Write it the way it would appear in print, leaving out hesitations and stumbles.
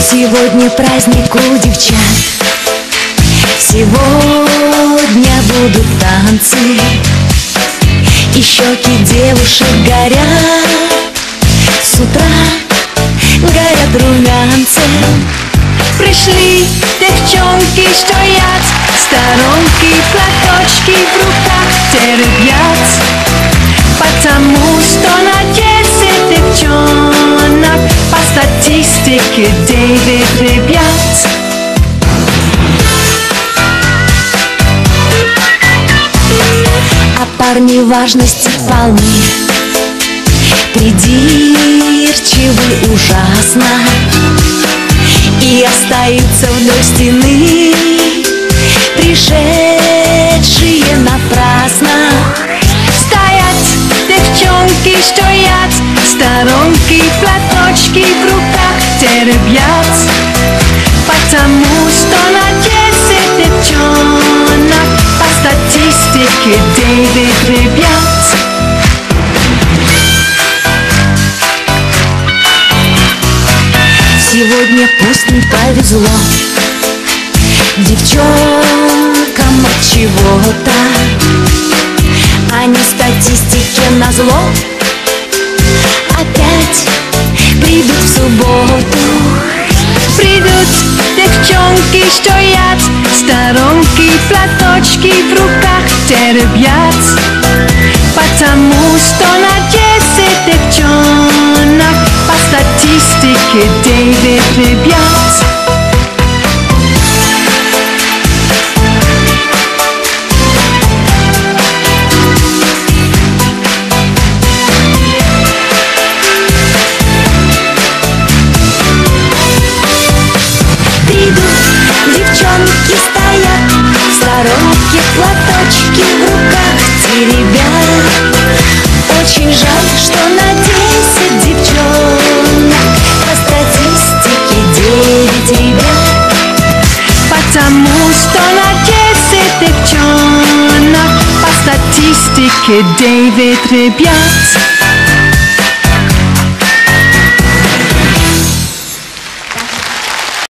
Сегодня праздник у девчат, сегодня будут танцы, и щеки девушек горят, с утра горят румянцем. Пришли девчонки, стоят, сторонки, платочки в руках теребят, потому что на 10 девчонок по статистике 9 ребят. А парни важности полны, придирчивы ужасно, и остаются вдоль стены, пришедшие напрасно. Стоят девчонки, стоят, сторонки, платочки в руках теребят, потому что на 10 девчонок по статистике 9 ребят. Сегодня пусть не повезло девчонкам от чего-то, они статистике назло опять придут в субботу. Придут девчонки, стоят, сторонки, платочки в руках теребят, потому что на 10 девчонок по статистике 9 ребят. Девчонки стоят, сторонки, платочки в руках теребят. Очень жаль, что на 10 девчонок по статистике 9 ребят, потому что на 10 девчонок по статистике 9 ребят.